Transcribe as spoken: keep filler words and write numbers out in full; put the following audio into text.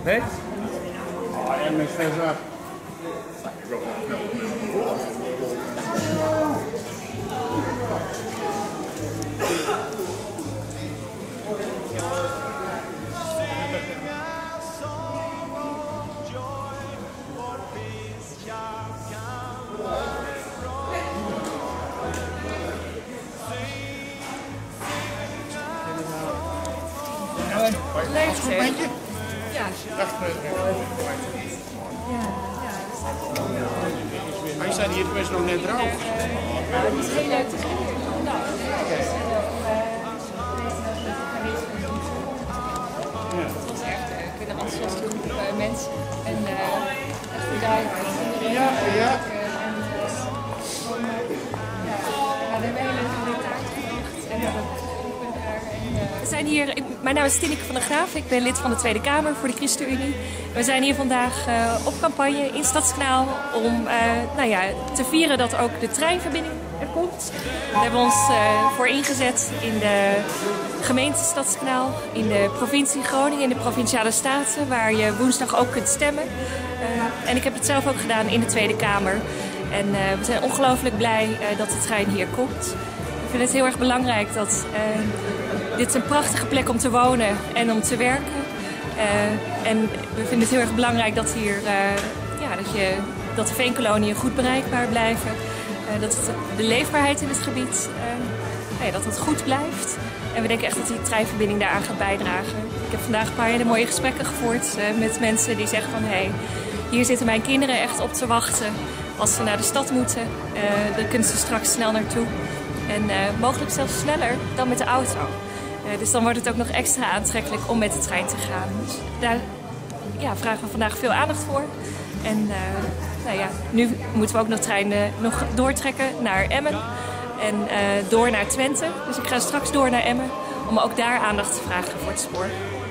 Nee? Oh, en met verder. Leuk zeg. Ja. Hij staat hier best nog net droog. Het is heel leuk te zien. Het was echt leuk. Een enthousiaste groep uh, mensen. En uh, echt bedankt. Ja, ja. En we hebben hele leuke taart gemaakt. En we hebben We zijn hier, mijn naam is Tineke van der Graaf, ik ben lid van de Tweede Kamer voor de ChristenUnie. We zijn hier vandaag uh, op campagne in Stadskanaal om uh, nou ja, te vieren dat ook de treinverbinding er komt. We hebben ons uh, voor ingezet in de gemeente Stadskanaal, in de provincie Groningen, in de Provinciale Staten, waar je woensdag ook kunt stemmen. Uh, en ik heb het zelf ook gedaan in de Tweede Kamer. En uh, we zijn ongelooflijk blij uh, dat de trein hier komt. Ik vind het heel erg belangrijk dat uh, dit is een prachtige plek om te wonen en om te werken. Uh, en we vinden het heel erg belangrijk dat, hier, uh, ja, dat, je, dat de veenkoloniën goed bereikbaar blijven. Uh, dat het, de leefbaarheid in het gebied uh, ja, dat het goed blijft. En we denken echt dat die treinverbinding daaraan gaat bijdragen. Ik heb vandaag een paar hele mooie gesprekken gevoerd uh, met mensen die zeggen van hé, hey, hier zitten mijn kinderen echt op te wachten. Als ze naar de stad moeten, uh, dan kunnen ze straks snel naartoe. En uh, mogelijk zelfs sneller dan met de auto. Uh, dus dan wordt het ook nog extra aantrekkelijk om met de trein te gaan. Dus daar ja, vragen we vandaag veel aandacht voor. En uh, nou ja, nu moeten we ook nog treinen nog doortrekken naar Emmen. En uh, door naar Twente. Dus ik ga straks door naar Emmen om ook daar aandacht te vragen voor het spoor.